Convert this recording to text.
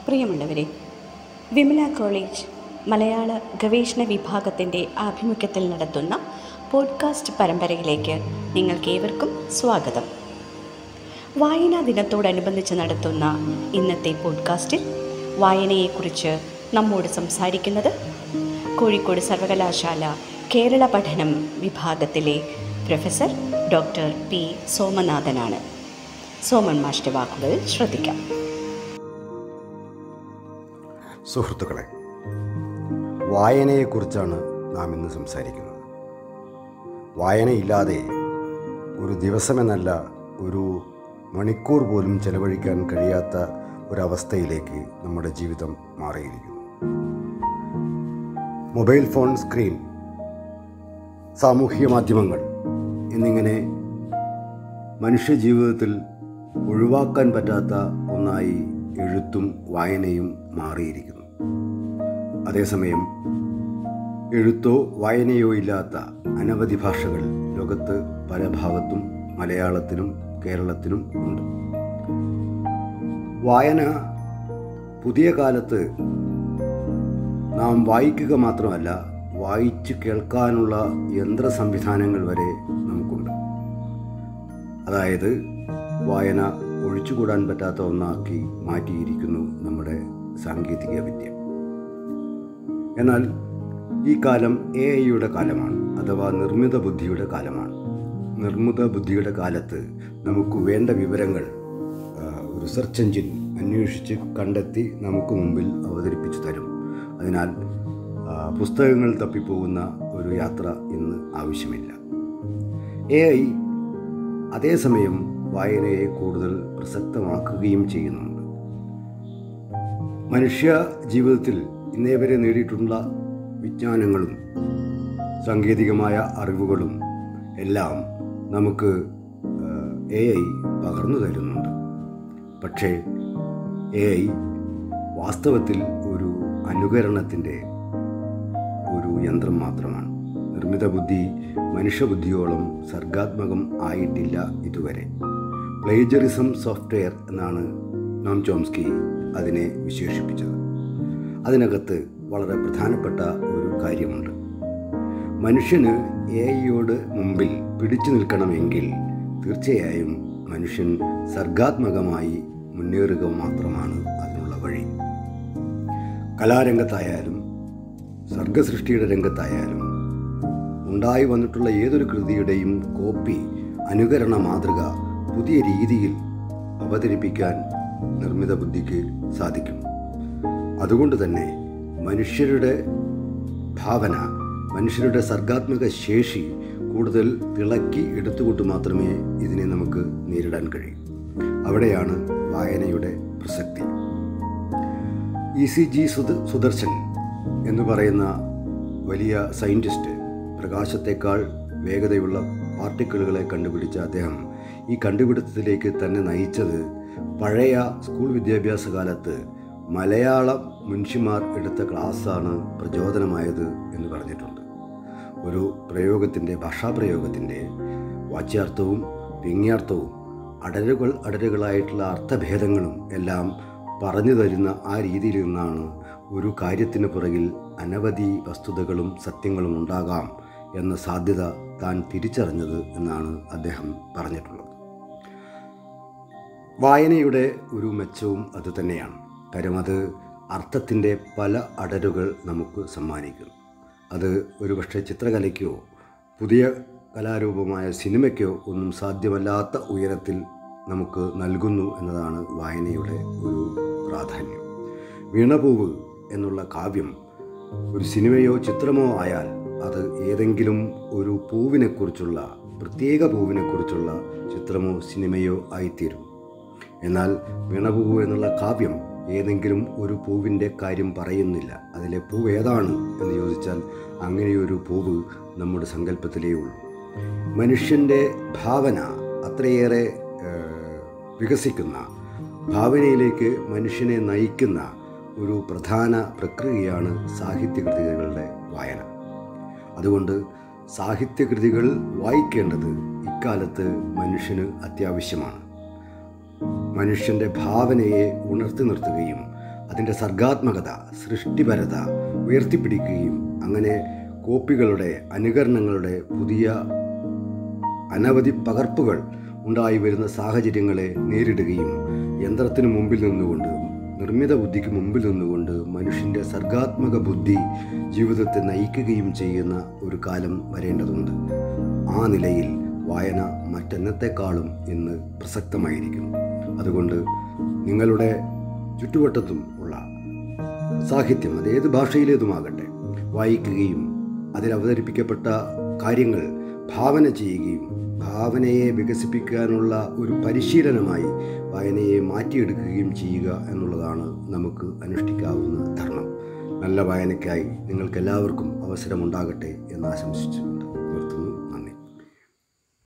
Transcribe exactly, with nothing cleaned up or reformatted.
പ്രിയമുള്ളവരെ, വിമല കോളേജ് മലയാള ഗവേഷണ വിഭാഗത്തിൻ്റെ ആഭിമുഖ്യത്തിൽ നടത്തുന്ന പോഡ്കാസ്റ്റ് പരമ്പരയിലേക്ക് നിങ്ങൾക്കേവർക്കും സ്വാഗതം. വായനാ ദിനത്തോടനുബന്ധിച്ച് നടത്തുന്ന ഇന്നത്തെ പോഡ്കാസ്റ്റിൽ വായനയെക്കുറിച്ച് നമ്മോട് സംസാരിക്കുന്നത് കോഴിക്കോട് സർവകലാശാല കേരള പഠനം വിഭാഗത്തിലെ പ്രൊഫസർ ഡോക്ടർ പി സോമനാഥനാണ്. സോമൻ മാസ്റ്റർ വാക്കുകൾ ശ്രദ്ധിക്കാം. സുഹൃത്തുക്കളെ, വായനയെക്കുറിച്ചാണ് നാം ഇന്ന് സംസാരിക്കുന്നത്. വായനയില്ലാതെ ഒരു ദിവസമെന്നല്ല ഒരു മണിക്കൂർ പോലും ചെലവഴിക്കാൻ കഴിയാത്ത ഒരവസ്ഥയിലേക്ക് നമ്മുടെ ജീവിതം മാറിയിരിക്കുന്നു. മൊബൈൽ ഫോൺ സ്ക്രീൻ, സാമൂഹിക മാധ്യമങ്ങൾ എന്നിങ്ങനെ മനുഷ്യജീവിതത്തിൽ ഒഴിവാക്കാൻ പറ്റാത്ത ഒന്നായി എഴുത്തും വായനയും മാറിയിരിക്കുന്നു. അതേസമയം എഴുത്തോ വായനയോ ഇല്ലാത്ത അനവധി ഭാഷകൾ ലോകത്ത് പല ഭാഗത്തും മലയാളത്തിലും കേരളത്തിലും ഉണ്ട്. വായന പുതിയ കാലത്ത് നാം വായിക്കുക മാത്രമല്ല, വായിച്ച് കേൾക്കാനുള്ള യന്ത്ര സംവിധാനങ്ങൾ വരെ നമുക്കുണ്ട്. അതായത് വായന ഒഴിച്ചുകൂടാൻ പറ്റാത്ത ഒന്നാക്കി മാറ്റിയിരിക്കുന്നു നമ്മുടെ സാങ്കേതിക വിദ്യ. എന്നാൽ ഈ കാലം എ ഐയുടെ കാലമാണ്, അഥവാ നിർമ്മിത ബുദ്ധിയുടെ കാലമാണ്. നിർമ്മിത ബുദ്ധിയുടെ കാലത്ത് നമുക്ക് വേണ്ട വിവരങ്ങൾ ഒരു സെർച്ച് എഞ്ചിൻ അന്വേഷിച്ച് കണ്ടെത്തി നമുക്ക് മുമ്പിൽ അവതരിപ്പിച്ചു തരും. അതിനാൽ പുസ്തകങ്ങൾ തപ്പിപ്പോകുന്ന ഒരു യാത്ര ഇന്ന് ആവശ്യമില്ല. എ ഐ അതേസമയം വായനയെ കൂടുതൽ പ്രസക്തമാക്കുകയും ചെയ്യുന്നുണ്ട്. മനുഷ്യ ജീവിതത്തിൽ ഇന്നേ വരെ നേടിയിട്ടുള്ള വിജ്ഞാനങ്ങളും സാങ്കേതികമായ അറിവുകളും എല്ലാം നമുക്ക് എ ഐ പകർന്നു തരുന്നുണ്ട്. പക്ഷേ എ ഐ വാസ്തവത്തിൽ ഒരു അനുകരണത്തിൻ്റെ ഒരു യന്ത്രം മാത്രമാണ്. നിർമ്മിത ബുദ്ധി മനുഷ്യബുദ്ധിയോളം സർഗാത്മകം ആയിട്ടില്ല ഇതുവരെ. പ്ലേജറിസം സോഫ്റ്റ്വെയർ എന്നാണ് നോം ചോംസ്കി അതിനെ വിശേഷിപ്പിച്ചത്. അതിനകത്ത് വളരെ പ്രധാനപ്പെട്ട ഒരു കാര്യമുണ്ട്. മനുഷ്യന് എ ഐയോട് മുമ്പിൽ പിടിച്ചു നിൽക്കണമെങ്കിൽ തീർച്ചയായും മനുഷ്യൻ സർഗാത്മകമായി മുന്നേറുക മാത്രമാണ് അതിനുള്ള വഴി. കലാരംഗത്തായാലും സർഗസൃഷ്ടിയുടെ രംഗത്തായാലും ഉണ്ടായി വന്നിട്ടുള്ള ഏതൊരു കൃതിയുടെയും കോപ്പി, അനുകരണ മാതൃക പുതിയ രീതിയിൽ അവതരിപ്പിക്കാൻ നിർമ്മിത ബുദ്ധിക്ക് സാധിക്കും. അതുകൊണ്ട് തന്നെ മനുഷ്യരുടെ ഭാവന, മനുഷ്യരുടെ സർഗാത്മക ശേഷി കൂടുതൽ തിളക്കി എടുത്തുകൊണ്ട് മാത്രമേ ഇതിനെ നമുക്ക് നേരിടാൻ കഴിയൂ. അവിടെയാണ് വായനയുടെ പ്രസക്തി. ഇ സി ജി സുദർശൻ എന്ന് പറയുന്ന വലിയ സയൻറ്റിസ്റ്റ് പ്രകാശത്തേക്കാൾ വേഗതയുള്ള പാർട്ടിക്കിളുകളെ കണ്ടുപിടിച്ച അദ്ദേഹം ഈ കണ്ടുപിടുത്തത്തിലേക്ക് തന്നെ നയിച്ചത് പഴയ സ്കൂൾ വിദ്യാഭ്യാസ കാലത്ത് മലയാളം മുൻഷിമാർ എടുത്ത ക്ലാസ്സാണ് പ്രചോദനമായത് എന്ന് പറഞ്ഞിട്ടുണ്ട്. ഒരു പ്രയോഗത്തിൻ്റെ, ഭാഷാപ്രയോഗത്തിൻ്റെ വാച്യാർത്ഥവും വ്യംഗ്യാർത്ഥവും അടരുകൾ അടരുകളായിട്ടുള്ള അർത്ഥഭേദങ്ങളും എല്ലാം പറഞ്ഞു തരുന്ന ആ രീതിയിൽ നിന്നാണ് ഒരു കാര്യത്തിന് പുറകിൽ അനവധി വസ്തുതകളും സത്യങ്ങളും ഉണ്ടാകാം എന്ന സാധ്യത താൻ തിരിച്ചറിഞ്ഞത് എന്നാണ് അദ്ദേഹം പറഞ്ഞിട്ടുള്ളത്. വായനയുടെ ഒരു മെച്ചവും അതുതന്നെയാണ്. കാര്യം അത് അർത്ഥത്തിൻ്റെ പല അടരുകൾ നമുക്ക് സമ്മാനിക്കുന്നു. അത് ഒരുപക്ഷെ ചിത്രകലയ്ക്കോ പുതിയ കലാരൂപമായ സിനിമയ്ക്കോ ഒന്നും സാധ്യമല്ലാത്ത ഉയരത്തിൽ നമുക്ക് നൽകുന്നു എന്നതാണ് വായനയുടെ ഒരു പ്രാധാന്യം. വീണപൂവ് എന്നുള്ള കാവ്യം ഒരു സിനിമയോ ചിത്രമോ ആയാൽ അത് ഏതെങ്കിലും ഒരു പൂവിനെക്കുറിച്ചുള്ള, പ്രത്യേക പൂവിനെക്കുറിച്ചുള്ള ചിത്രമോ സിനിമയോ ആയിത്തീരും. എന്നാൽ വീണപൂവ് എന്നുള്ള കാവ്യം ഏതെങ്കിലും ഒരു പൂവിൻ്റെ കാര്യം പറയുന്നില്ല. അതിലെ പൂവ് ഏതാണ് എന്ന് ചോദിച്ചാൽ അങ്ങനെയൊരു പൂവ് നമ്മുടെ സങ്കല്പത്തിലേ ഉള്ളൂ. മനുഷ്യൻ്റെ ഭാവന അത്രയേറെ വികസിക്കുന്ന, ഭാവനയിലേക്ക് മനുഷ്യനെ നയിക്കുന്ന ഒരു പ്രധാന പ്രക്രിയയാണ് സാഹിത്യകൃതികളുടെ വായന. അതുകൊണ്ട് സാഹിത്യകൃതികൾ വായിക്കേണ്ടത് ഇക്കാലത്ത് മനുഷ്യന് അത്യാവശ്യമാണ്. മനുഷ്യൻ്റെ ഭാവനയെ ഉണർത്തി നിർത്തുകയും അതിൻ്റെ സർഗാത്മകത, സൃഷ്ടിപരത ഉയർത്തിപ്പിടിക്കുകയും അങ്ങനെ കോപ്പികളുടെ, അനുകരണങ്ങളുടെ പുതിയ അനവധി പകർപ്പുകൾ ഉണ്ടായി വരുന്ന സാഹചര്യങ്ങളെ നേരിടുകയും യന്ത്രത്തിന് മുമ്പിൽ നിന്നുകൊണ്ട്, നിർമ്മിത ബുദ്ധിക്ക് മുമ്പിൽ നിന്നുകൊണ്ട് മനുഷ്യൻ്റെ സർഗാത്മക ബുദ്ധി ജീവിതത്തെ നയിക്കുകയും ചെയ്യുന്ന ഒരു കാലം വരേണ്ടതുണ്ട്. ആ നിലയിൽ വായന മറ്റെന്നത്തെക്കാളും ഇന്ന് പ്രസക്തമായിരിക്കുന്നു. അതുകൊണ്ട് നിങ്ങളുടെ ചുറ്റുവട്ടത്തും ഉള്ള സാഹിത്യം, അതേത് ഭാഷയിലേതുമാകട്ടെ, വായിക്കുകയും അതിൽ അവതരിപ്പിക്കപ്പെട്ട കാര്യങ്ങൾ ഭാവന ചെയ്യുകയും ഭാവനയെ വികസിപ്പിക്കാനുള്ള ഒരു പരിശീലനമായി വായനയെ മാറ്റിയെടുക്കുകയും ചെയ്യുക എന്നുള്ളതാണ് നമുക്ക് അനുഷ്ഠിക്കാവുന്ന ധർമ്മം. നല്ല വായനയ്ക്കായി നിങ്ങൾക്കെല്ലാവർക്കും അവസരമുണ്ടാകട്ടെ എന്ന് ആശംസിച്ചുകൊണ്ട്